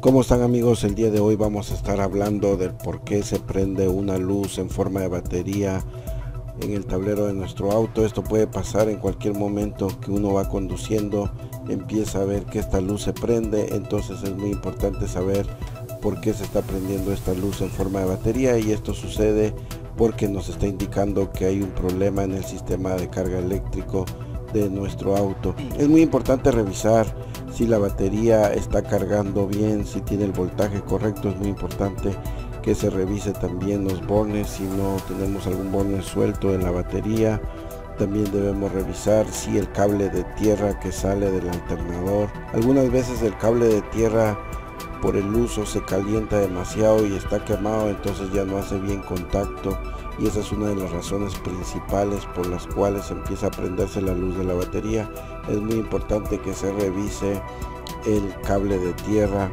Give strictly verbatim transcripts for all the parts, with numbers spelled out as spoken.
¿Cómo están, amigos? El día de hoy vamos a estar hablando del por qué se prende una luz en forma de batería en el tablero de nuestro auto. Esto puede pasar en cualquier momento que uno va conduciendo, empieza a ver que esta luz se prende, entonces es muy importante saber por qué se está prendiendo esta luz en forma de batería, y esto sucede porque nos está indicando que hay un problema en el sistema de carga eléctrico de nuestro auto. Es muy importante revisar si la batería está cargando bien, si tiene el voltaje correcto. Es muy importante que se revise también los bornes, si no tenemos algún borne suelto en la batería. También debemos revisar si el cable de tierra que sale del alternador, algunas veces el cable de tierra por el uso se calienta demasiado y está quemado, entonces ya no hace bien contacto, y esa es una de las razones principales por las cuales empieza a prenderse la luz de la batería. Es muy importante que se revise el cable de tierra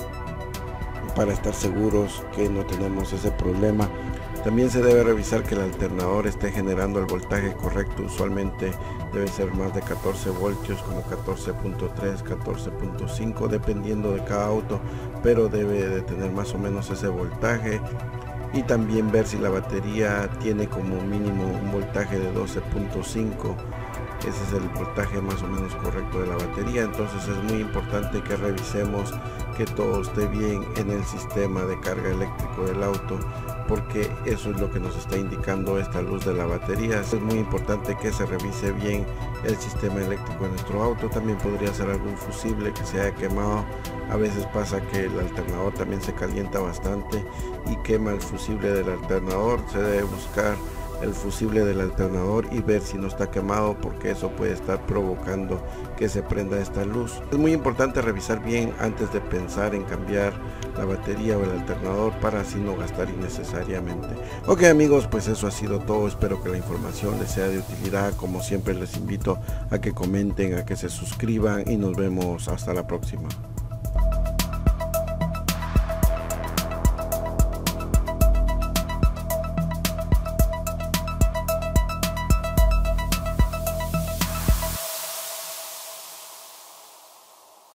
para estar seguros que no tenemos ese problema. También se debe revisar que el alternador esté generando el voltaje correcto. Usualmente debe ser más de catorce voltios, como catorce punto tres, catorce punto cinco, dependiendo de cada auto, pero debe de tener más o menos ese voltaje. Y también ver si la batería tiene como mínimo un voltaje de doce punto cinco. Ese es el voltaje más o menos correcto de la batería. Entonces es muy importante que revisemos que todo esté bien en el sistema de carga eléctrico del auto, porque eso es lo que nos está indicando esta luz de la batería. Es muy importante que se revise bien el sistema eléctrico de nuestro auto. También podría ser algún fusible que se haya quemado. A veces pasa que el alternador también se calienta bastante y quema el fusible del alternador. Se debe buscar el fusible del alternador y ver si no está quemado, porque eso puede estar provocando que se prenda esta luz. Es muy importante revisar bien antes de pensar en cambiar la batería o el alternador, para así no gastar innecesariamente. Ok, amigos, pues eso ha sido todo. Espero que la información les sea de utilidad. Como siempre, les invito a que comenten, a que se suscriban, y nos vemos hasta la próxima.